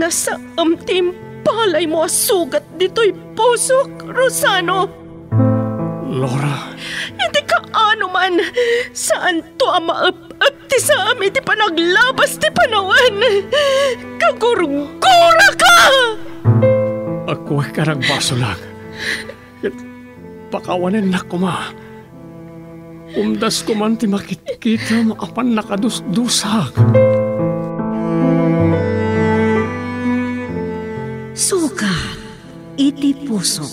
Nasa timpalay mo sugat dito'y pusok, Rosano. Lora. Hindi ka ano man. Saan to ang maap-ap ti sa amin ti panaglabas ti panawan? Kagurgura ka! Ako ay karagbaso lang. Pakawanin na ko ma. Umdas ko man ti makikita maapan nakadusdusak. Sugat iti puso.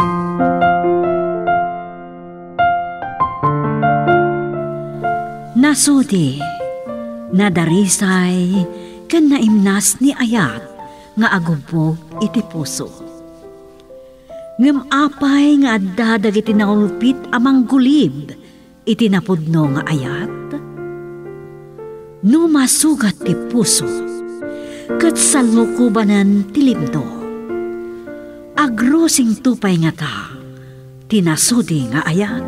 Nasudi, nadarisay, kan naimnas ni Ayat, nga agubog iti puso. Ngem apay nga adda dagiti naulpit amang gulib, iti napudno nga Ayat. No masugat ti puso, kat salmukubanan ti limdo. Agrosing tupay nga ta, tinasudi nga Ayat.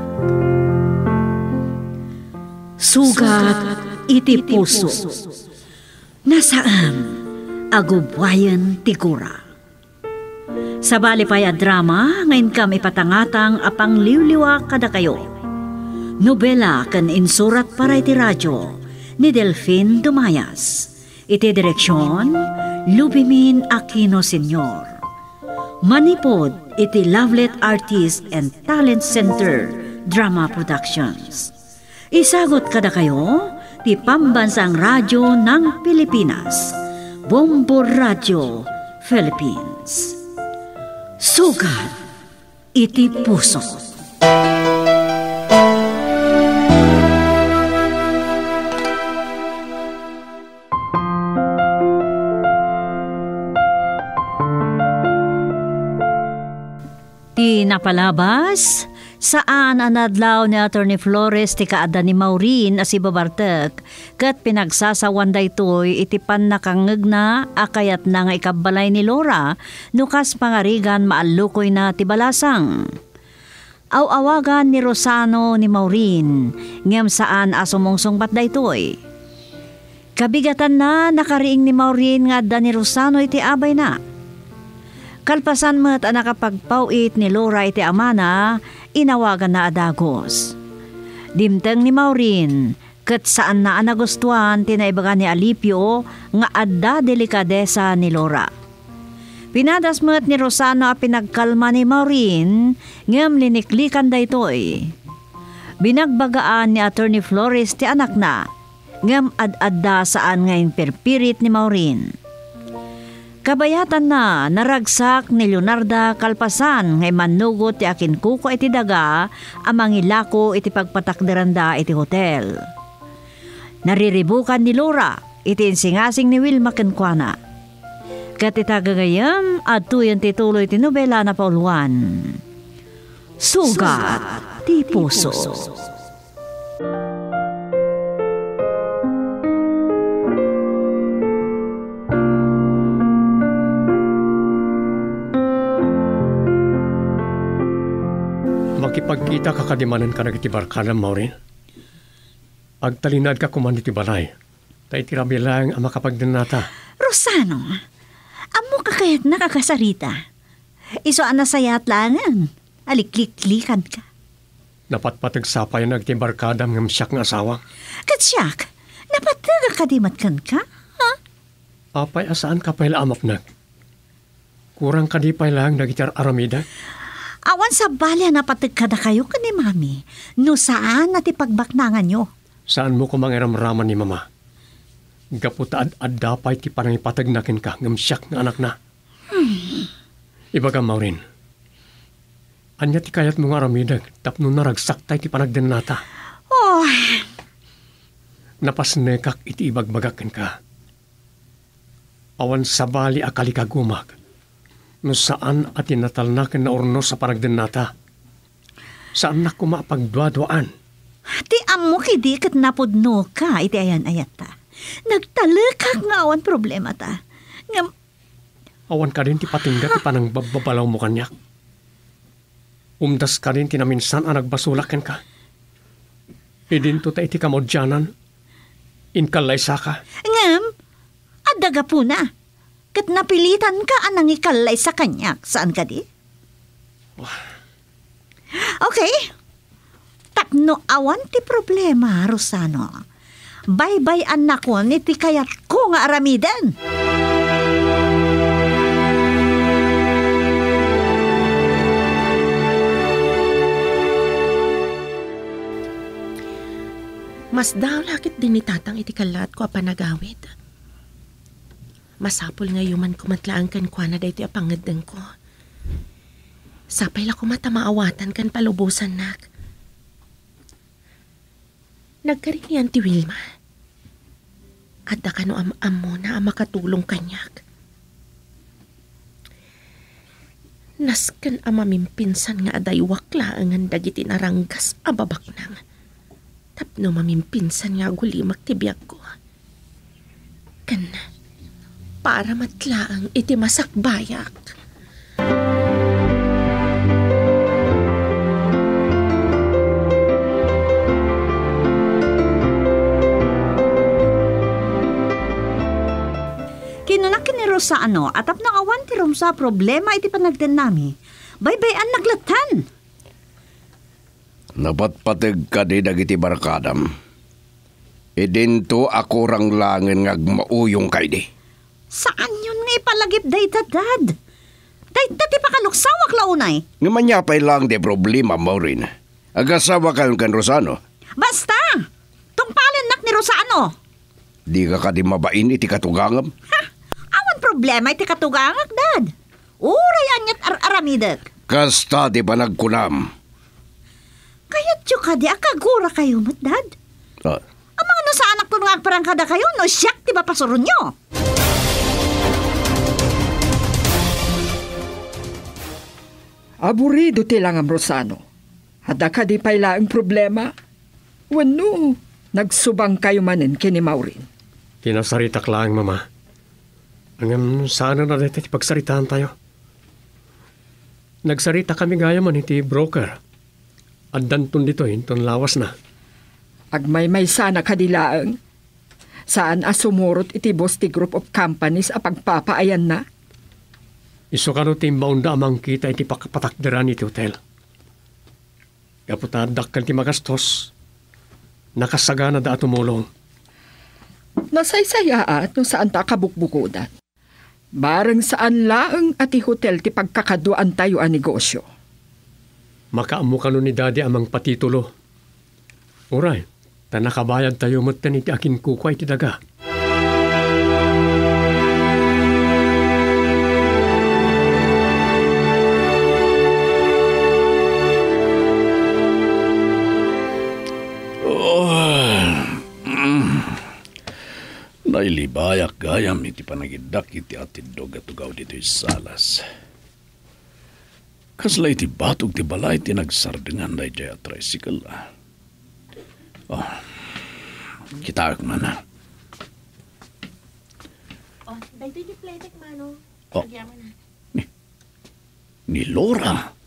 Sugat iti puso, nasaan agubwayan ti gura. Sa balipay a drama, ngayon kam ipatangatang apang liwliwa kada kayo. Nobela kan insurat para iti radyo ni Delfin Dumayas. Iti direksyon, Lubimin Aquino Sr. Manipod iti Lovelet Artist and Talent Center Drama Productions. Isagot kada kayo, ti Pambansang Radyo ng Pilipinas, Bombo Radio, Philippines. Sugat iti puso. Ti napalabas, saan anadlaw ni Atty. Flores ti kaada ni Maureen as ibabartek kat pinagsasawan daytoy iti pannakangeg na akayat na nga ikabalay ni Lora nukas pangarigan maalukoy na ti balasang. Aw-awagan ni Rosano ni Maureen ngem saan asumungsungbat daytoy. Kabigatan na nakariing ni Maureen nga adda ni Rosano iti abay na. Kalpasan mo't ang nakapagpawit ni Lora iti amana, inawagan na adagos. Dimteng ni Maureen, kat saan na anagustuhan tinaibagan ni Alipio nga adda delikadesa ni Lora. Pinadas mo't ni Rosano a pinagkalma ni Maureen, ngem liniklikan daytoy. Binagbagaan ni Atty. Flores ti anak na, ngem ad-adda saan ngayon perpirit ni Maureen. Kabayatan na naragsak ni Leonarda kalpasan ngay manugot ti akin kuko iti daga amang ilako iti pagpatakderanda iti hotel. Nariribukan ni Lora iti insingasing ni Wilma kenkwana. Kat itagagayam at tuyan tituloy ti nobela na pauluan. Sugat ti puso. Makipagkita ka kadimanan ka nagitibar ka ng Maureen. Agtalinad ka kuman iti balay. Tay tirabi lang ang makapagdanata. Rosano, amo ka kaya't nakakasarita. Iso anasayat langan. Aliklik-likan ka. Napatpatagsapay ang nagtibarkadam ng siyak ng asawa. Katsyak, napatagakadimatkan ka? Ha? Apay asaan ka pa'y laamap nag? Kurang ka di pa'y lang nagitar aramida? Awan sa balya napatagkada kayo ka ni Mami. No saan nati pagbaknangan nyo? Saan mo ko mangiramraman ni Mama? Gaputa ad dapay ti panangipatagnakin ka ng siyak ng anak na. Ibaga Maureen. Anya ti kayat mong aramidag tapno naragsaktay ti panagdenata. Oh. Napasnekak iti ibagbagakin ka. Awan sa bali akali kagumag. No saan at inatalnakin na orno sa panagdenata. Saan na kumapagdwadwaan? Ti amo kidi kat napudno ka iti ayan-ayat ta. Nagtalakak nga awan problema ta. Ngam... Awan ka rin ti patingga ti panang babalaw mo kanyak. Umdas ka rin ti naminsan ang nagbasulakin ka. Idinto ta iti kamodyanan. Inkalay sa ka. Ngam, adaga po na. Kat napilitan ka anang ikalay sa kanya. Saan ka di? Okay. Tapno awan ti problema, Rosano. Bye-bye anak ko, iti kayat ko nga aramidan. Mas daw lakit din ni tatang iti kalat ko apanagawid. Masapul nga yuman kumatlaan kan kwa na dahi iti apangadang ko. Sapay la kumata maawatan kan palubusan nak. Nagkarinian ti Wilma. At da kano am mo na makatulong kanyak. Nasken amamimpinsan nga aday wakla ang dagiti naranggas ababak nang. Tapno mamimpinsan nga gulimak ti biyag ko. Kan, para matlaang iti masakbayak. Kinunakin ni Rosano atap na awan ti sa problema iti panagdan nami. Bye-bye naglatan. Napatpateg ka di dagiti barkadam. Idinto ako ranglangen ngag mauyong kay di. Saan yun nga ipalagip dayta, Dad? Dayta ti pakaluksawak launay. Ngamanyapay lang di problema mo rin. Agasawa kayon kan Rosano. Basta! Tungpalin nak ni Rosano. Di ka di mabain iti katugangam. Ha! Awan problema iti katugangak, Dad. Uray anyat aramidag. Kasta di ba nagkunam? Kayat yung ka di akagura kayo, Dad. Ang mga no sa anak ko nung agparangkada kayo, no siyak di ba pasurun nyo? Aburido ti lang ang Rosano. Hada ka di payla ang problema. Wano, nagsubang kayo manin kini Maureen. Kinasaritak lang, Mama. Ang sana na dito pagsaritaan tayo. Nagsarita kami gaya man iti broker. At danton dito, hinton lawas na. Agmay-may sana kadilaang. Saan asumurot iti boss ti group of companies a pagpapaayan na? Iso ka no timbaon da amang kita iti pakapatakderan iti hotel. Kaputadak kan ti magastos. Nakasagana da tumulong. Nasaysayaat no saan ta kabukbukudan. Bareng saan laang ati hotel ti pagkakaduan tayo ang negosyo. Makaamo ka ni Daddy amang patitulo. Uray, tanakabayad tayo matan iti akin kukway ti daga. Nailibayak gayam iti panagidak iti atidog at ugaw dito salas. Kasla iti batog ti balay ti nagsardengan na iti tricycle. Kita man na. Dito yung playtek, Mano. Nagyaman na. Ni Laura.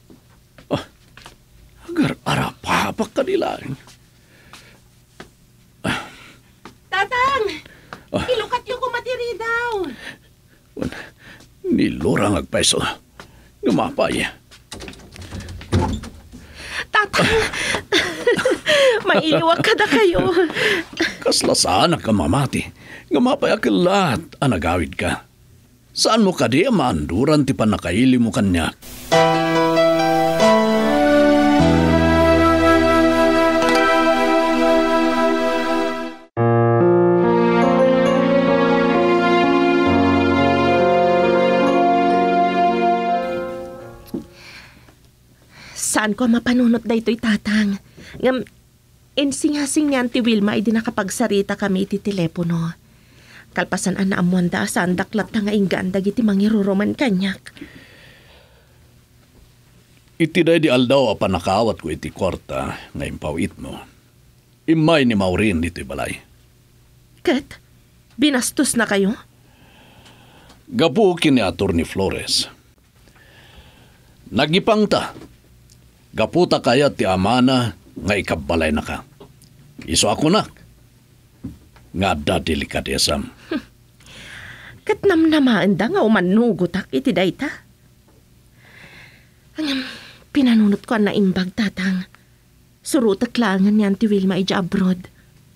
Agar arapapak ka nila. Tatang! Ilukat yung kumatiri daw. Ni Laura ngagpeso. Gumapay. Tatang! Mailiwag ka na kayo. Kaslasaan ka mamati. Gumapay akilat. Anagawid ka. Saan mo ka di maanduran ti panakaili mo kanya? Saan ko mapanunot da ito'y tatang? Ngam, insingasing niyan ti Wilma ay di nakapagsarita kami iti telepono. Kalpasan an naamuan da saan daklat na nga inggan dagiti mangiruroman kanyak. Iti day di aldaw apa nakawat ko iti kwarta nga impawit mo. Imay ni Maureen dito'y balay. Kat, binastos na kayo? Gapukin ni Atty. Flores. Nagipang ta. Gaputa kaya ti amana nga ikabalay na ka. Iso ako na. Nga da delikadesam. Kat namnamaan da nga umanugotak iti dayta. Ang pinanunot ko na imbag tatang. Surutak langan yan ti Wilma ija abroad.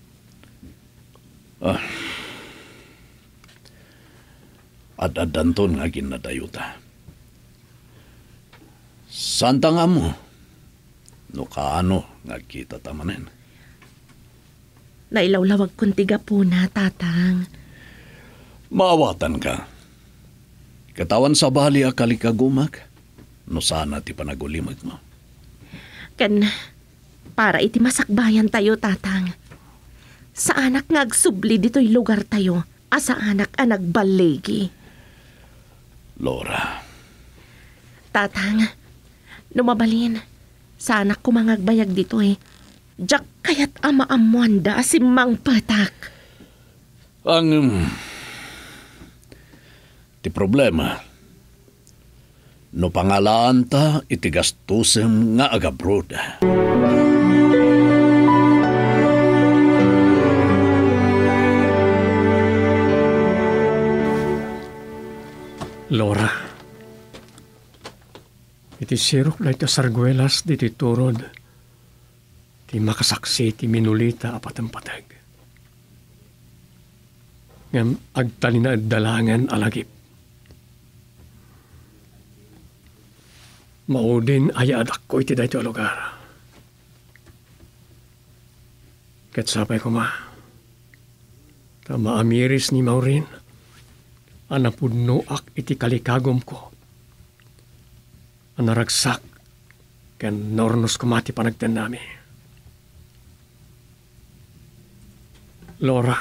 Ad-adanton nga ginadayuta. Santa nga mo. No kaano nga kita tamanen. Nailawlawag kong tiga po na, tatang. Maawatan ka. Katawan sa bali akali ka gumag. No sana ti panagulimag mo. Kan, para iti masakbayan tayo, tatang. Sa anak nga agsubli dito'y lugar tayo, asa anak nagbalegi. Laura. Tatang, numabalin, sa anak ko mangagbayag dito eh. Diyak kayat ama amwanda si Mang Patak. Ti problema. No pangalaan ta iti gastusem nga agabrod. Laura, iti sirok na iti sarguelas diti turod. Ti makasaksi ti minulita apat ang patag. Ngam agtali na dalangan alagip. Maudin ayadak ko iti dayto lugar. Ket sapay ko ma. Ta maamiris ni Maureen. Anapudno ak iti kalikagom ko. Anaragsak. Ken nornos kumati panagtan nami. Laura,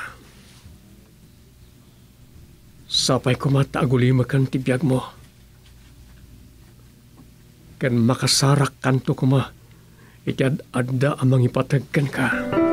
sapay kumata agulimakan ti biyag mo. Ken makasarak kanto kuma, iti adda amang ipatagkan ka.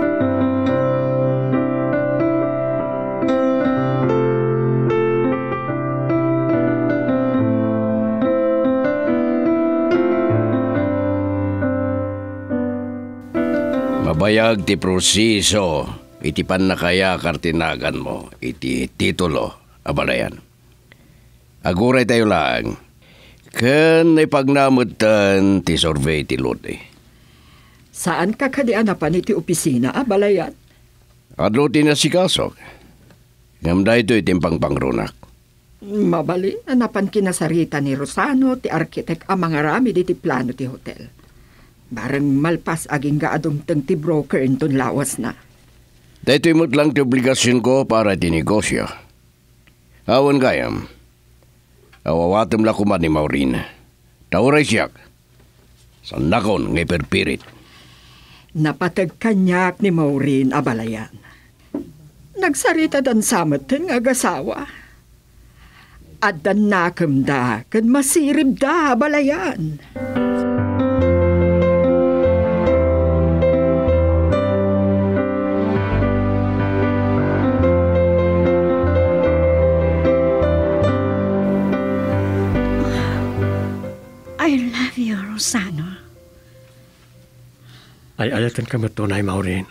Mabayag ti proseso. Iti pan na kaya kartinagan mo, iti titulo, abalayan. Aguray tayo lang, kan ipagnamutan ti survey ti lote. Saan ka kadianapan iti opisina, abalayan? Adlo ti nasikasok. Ngamda ito itimpang pangrunak. Mabali, anapan kinasarita ni Rosano, ti arkitek ang mga rami di ti plano ti hotel. Barang malpas aging gaadong teng ti broker inton lawas na. Dahito imot lang ti obligasyon ko para ti negosyo. Awan gayam. Awawatam la kuman ni Maureen. Tauray siyak. Sandakon ngay perpirit. Napatag kanyak ni Maureen abalayan. Nagsarita dan samaten nga gasawa. At dan nakam da, kan masirib da abalayan. Rosano. Ay ayatan ka matunay, Maureen.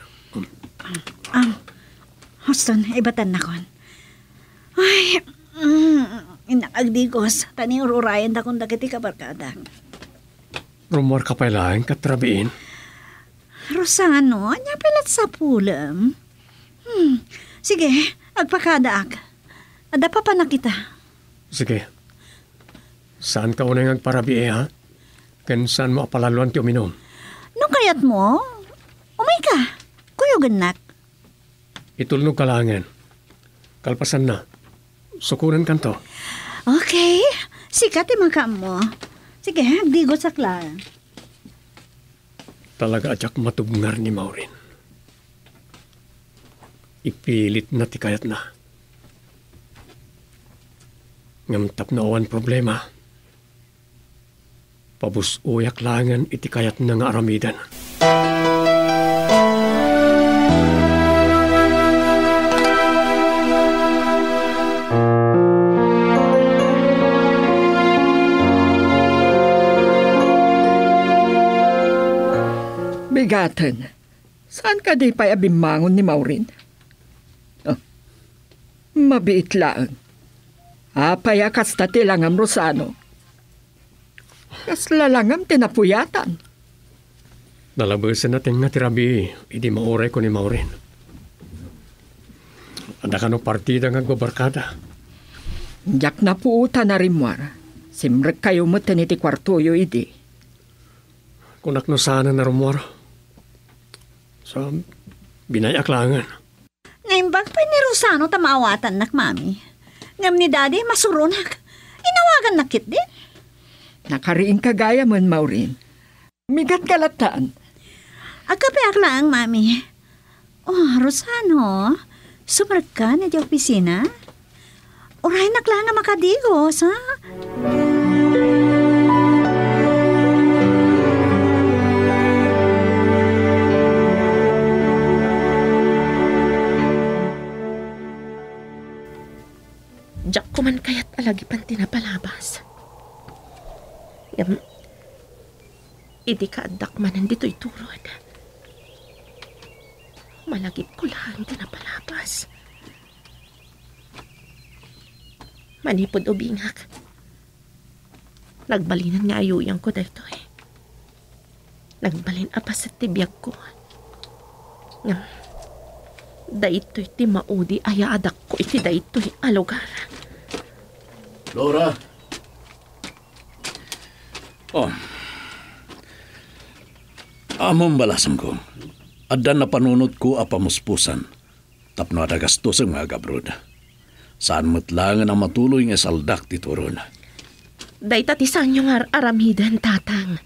Huston, ibatan na kon. Ay, inakagdigos. Tani ururayan da kung dagiti kabarkada. Rumor ka pa lang, katrabiin. Rosano, anya pilat sa pulam. Sige, agpakadaak. Ada pa na kita. Sige. Saan ka unang agparabi ha? Kan saan mo apalaluan ti uminom? Nung kayat mo, umay ka. Kuyo ganak. Itulnog kalangan. Kalpasan na. Sukuran kanto. Okay. Sikat imakam mo. Sige, agdigot sa klara. Talaga adyak matubngar ni Maureen. Ipilit na ti kayat na. Ngamtap na awan problema. Pabusuyak langan iti kayat na nga aramidan. Bigatan, saan ka di pa abimangon ni Maureen? Oh, mabiit lang. Apay akas dati langam Rosano. Kas lalangam tinapuyatan. Nalabasan natin nga tirabi, hindi mauray ko ni Maureen. Anda ka no partida nga gwabarkada. Jak na puuta na rimwar. Simrek kayo mo tiniti kwartoyo idi. Kunak no sana na rumwar. So, binayaklangan. Ngaimbag pa ni Rosano tamawatan nak mami. Ngam ni daddy masurunak. Inawagan nakit din. Nakariing kagaya man, Maureen. Migat kalataan. Agkapiak lang, mami. Oh, Rosano, super ka na di opisina? Oray naklang nga makadigos, ha? Diyak ko man kaya't alagi pan tinapalabas. Idi ka adak man nandito iturod. Malagip ko lang tinapalabas. Manipod o bingak. Nagbalinan nga ayuyang ko dahito eh. Nagbalin apa sa tibiyag ko. Dahito'y ti maudi aya adak ko iti dahito'y alugar. Laura. Oh. Among balasam ko. Adan na panunod ko apamuspusan. Tapno ada gastos ang mga gabrod. Saan matlangan ang matuloy nga saldak dito ron? Dahita ti saan yung aramidan, tatang.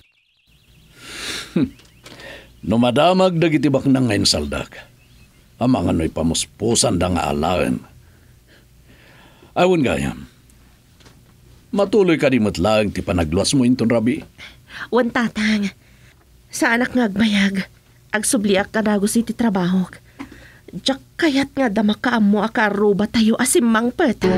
No madamag dagitibak na ngayon saldak. Ang mga no'y pamuspusan da nga alaan. Awan gayam. Matuloy ka di matlang ti panagluwas mo inton rabi. Wan tatang, sa anak nga agbayag, agsubliak ka dagos iti trabaho. Diyak kayat nga damakaam mo akaruba tayo asimang petak.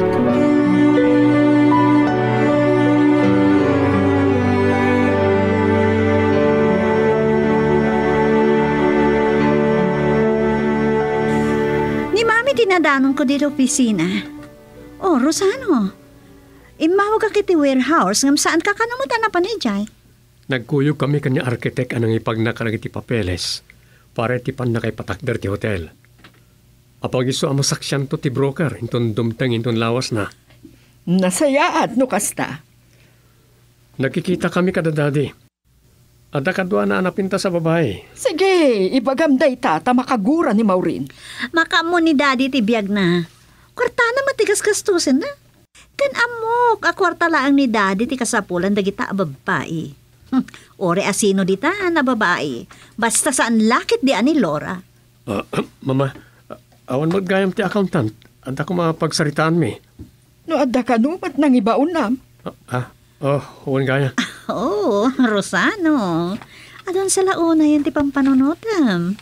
Ni mami tinadanon ko dito opisina. Oh, Rosano. Imawag ka kiti warehouse ngam saan ka kanamutan na panijay. Nagkuyog kami kanya arkitek anang ipagnakalang iti papeles para iti pan na kay patakder ti hotel. Apag iso amasaksyan to ti broker inton dumteng inton lawas na. Nasayaat no kasta. Nakikita kami kada daddy. Ada kadwa na anapinta sa babae. Sige, ibagamday tata makagura ni Maureen. Makamo ni daddy ti biyag na. Kwarta na matigas kastusin na. Kan amok, akwarta lang ni daddy ti kasapulan dagita babae. Ore asino dita na babae. Basta saan lakit di ani Laura. Mama, awan maggayam ti accountant. Anta ko mapagsaritaan mi. No adda ka numat nang ibaon nam. Awan gaya. Oh, Rosano. Adon sa launa yan ti pampanunutam.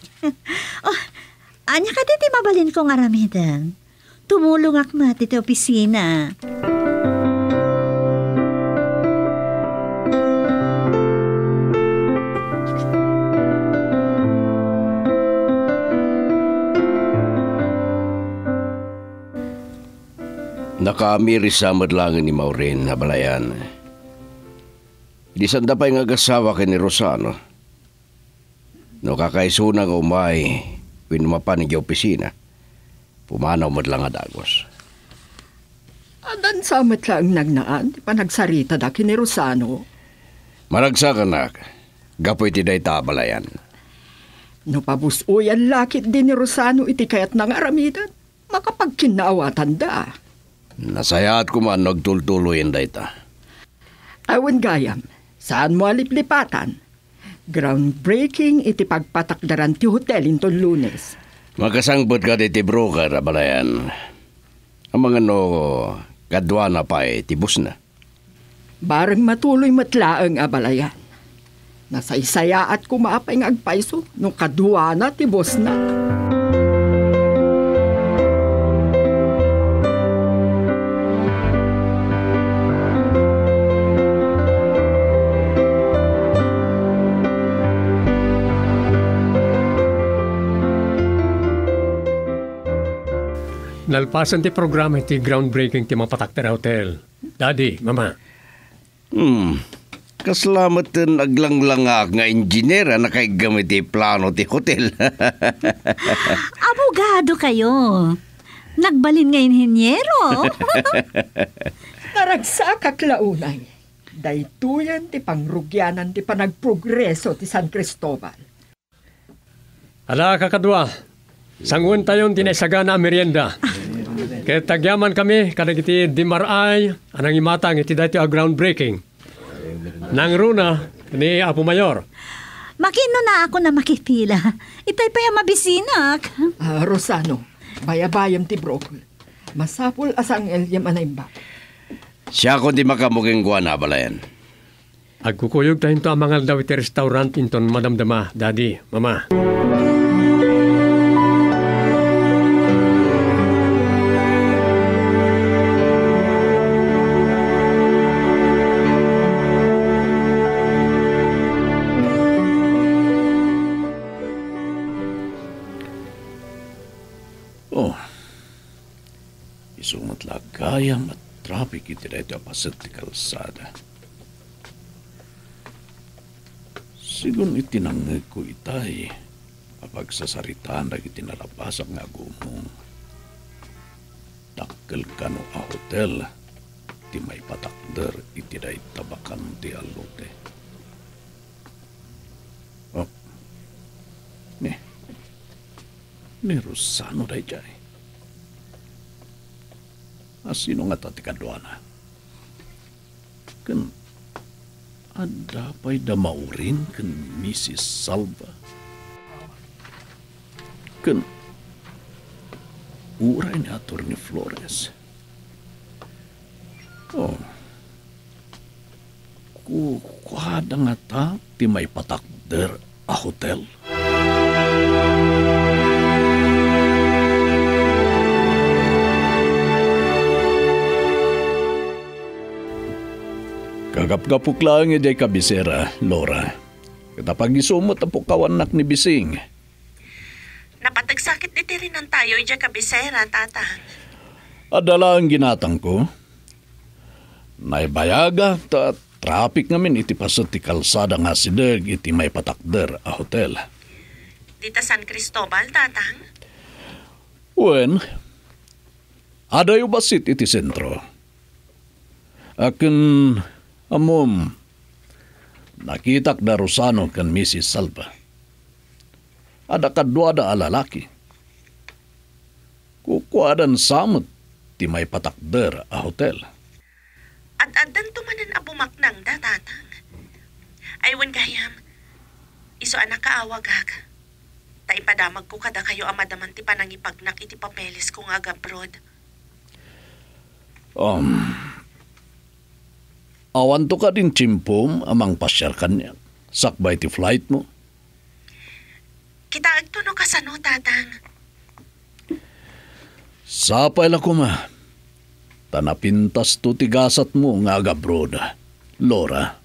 Anya ka ti mabalin kong aramidan. Tumulong akmat iti opisina. Nakamiri sa madlangan ni Maureen na balayan. Di sanda pa'y ngagasawa kay ni Rosano. No kakaisuna nga umay, pinumapan ni opisina. Pumanaw madlang adagos. Adan sa matlang nagnaan, panagsarita da kini Rosano. Maragsa ka nak, gapoy ti day tabalayan. No pabusuyan lakit din ni Rosano iti kayat nang aramidan, makapagkinaawatan da. Nasayaat ko man nagtultuloyin day ta. Awan gayam, saan mo aliplipatan? Groundbreaking iti pagpatakdaran ti hotel inton Lunes. Makasangbot ka ti broker, abalayan. Ang mga no, kadwa na pa tibus na. Bareng matuloy matlaang abalayan. Nasaysaya at kumapay ng agpaiso nung kadwa na tibos na. kalpasan ti programa ti groundbreaking ti Mapatakder Hotel. Daddy, Mama. Kaslamatan aglang-langak nga engineer na nakaigamit ti plano ti hotel. Abogado kayo. Nagbalin nga inhinyero. Naragsa kaklaunay. Daytoyan ti pangrugyanan ti panagprogreso ti San Cristobal. Ala kakadwa, sangun tayon tinesagana merienda. Kaya tagyaman kami, kadag iti dimaray, anang imatang iti dati a groundbreaking. Nang runa, ni Apo Mayor. Makino na ako na makipila. Itay pa yung mabisinak. Rosano, bayabayam ti brokol. Masapul asang elyam anayba. Siya ko di makamuging guwan na balayan. Agkukuyog tayo ito ang mga daw iti restaurant inton madamdama, Daddy, Mama. Isumat lagayam at traffic iti dito pasit ti kalsada. Sigun itinangag ko itay, kapag sasaritaan na itinalabasak nga gumong. Dakkel ka no a hotel, ti may patakder iti day tabakan ti alote. Oh, ni Rosano day jay. Asino nga tati kadwana? Kan ada pa'y damaurin kan Mrs. Salva. Kan uray ni Atty. Flores. Oh, kuhada nga ta ti may patakder a hotel. Kagap-gapuk lang iti kabisera, Laura. Katapag isumot ang pukawanak ni Bising. Napatagsakit diti rin ang tayo iti kabisera, tatang. Adala ang ginatang ko. Naibayaga ta traffic ngamin iti pasot ti kalsada nga sideg iti may patakder a hotel. Dita San Cristobal, tatang? Wen, adayo basit iti sentro. Akin amom, nakitak da Rosano kan Mrs. Salva. Ada kadwa a lalaki. Kukuadan samot ti may patakder a hotel. At adan tumanan abumaknang da, tatang. Aywan gayam, iso anak kaawag hag. Ta ipadamag ko kada kayo amadaman ti panangipagnak iti papeles kong agabroad. Awan to ka din chimpom amang pasyar kanya. Sakbay ti flight mo. Kita agtuno kasano, tatang. Sapay la kuma. Tanapintas to tigasat mo nga agabroad, Laura.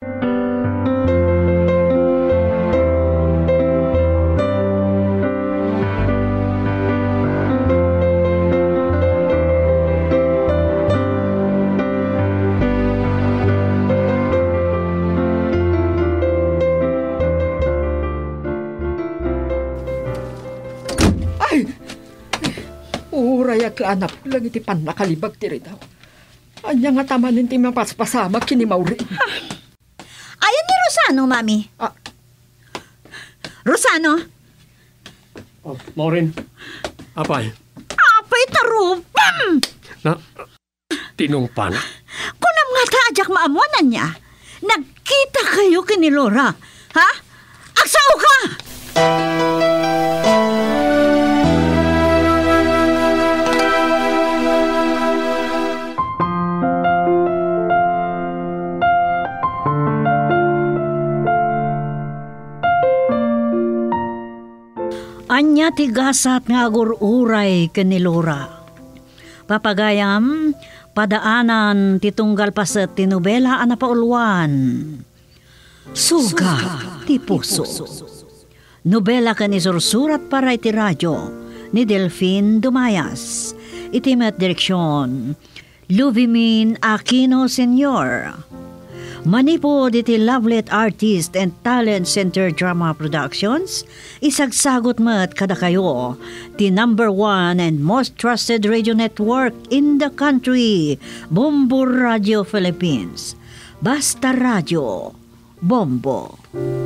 Anak lang iti pan nakalibag ti ritaw. Anya nga tamanin ti mapaspasama kini Mauri. Ayan ni Rosano, Mami. Rosano? Oh, Maureen. Apay? Apay tarupam! Na, tinungpan. Kunam nga taajak maamuanan niya. Nagkita kayo kini Laura. Ha? Agsaw ka! Anya tigasat nga agururay ken ni Laura. Papagayam, padaanan titunggal paset ti nobela a napaulwan. Suga ti puso. Nobela ken isursurat para iti radyo ni Delphine Dumayas. iti met direksyon Luvimin Aquino Sr. Manipod iti Lovelet Artist and Talent Center Drama Productions, isagsagot met kada kayo, the #1 and most trusted radio network in the country, Bombo Radio Philippines. Basta Radio, Bombo.